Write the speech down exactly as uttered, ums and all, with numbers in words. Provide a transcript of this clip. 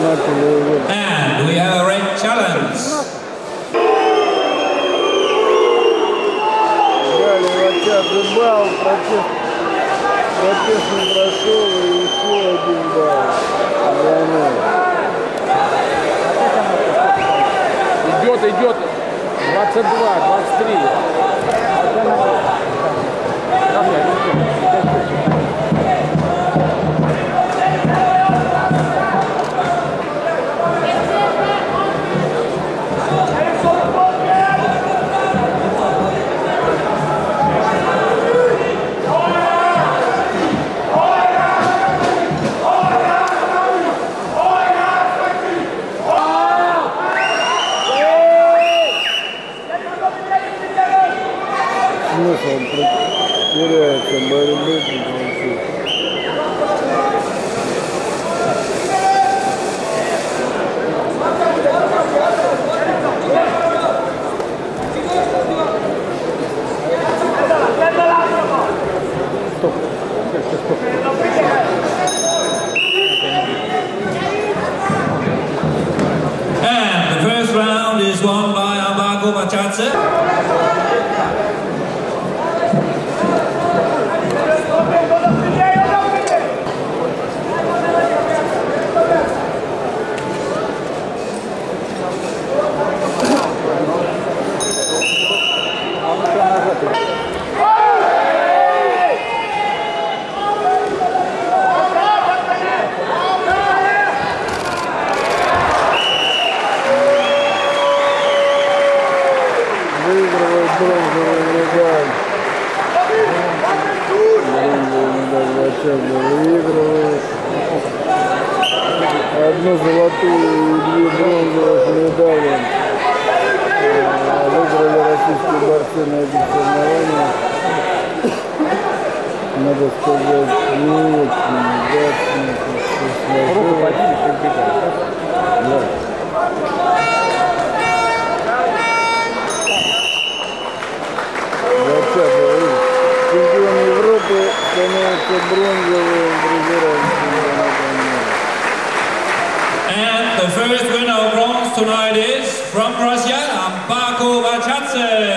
And we have a red challenge. Далее балл, протест, протест не прошел, и еще один балл. Идет, идет, двадцать два, двадцать три. Смысл теряется борьбы, And the first round is won by Marco Machadze. Выигрывает бронзовую медаль. Бронзовую медаль Вачадзе выигрывает. Одну золотую и две бронзовых медали выиграли российские борцы на этих соревнованиях. Надо сказать, не очень удачно. Руку подели, как бегать. Да. Чемпион Европы становится бронзовым призером чемпионата мира. And the first winner of bronze tonight is from Russia, Marco Machadze.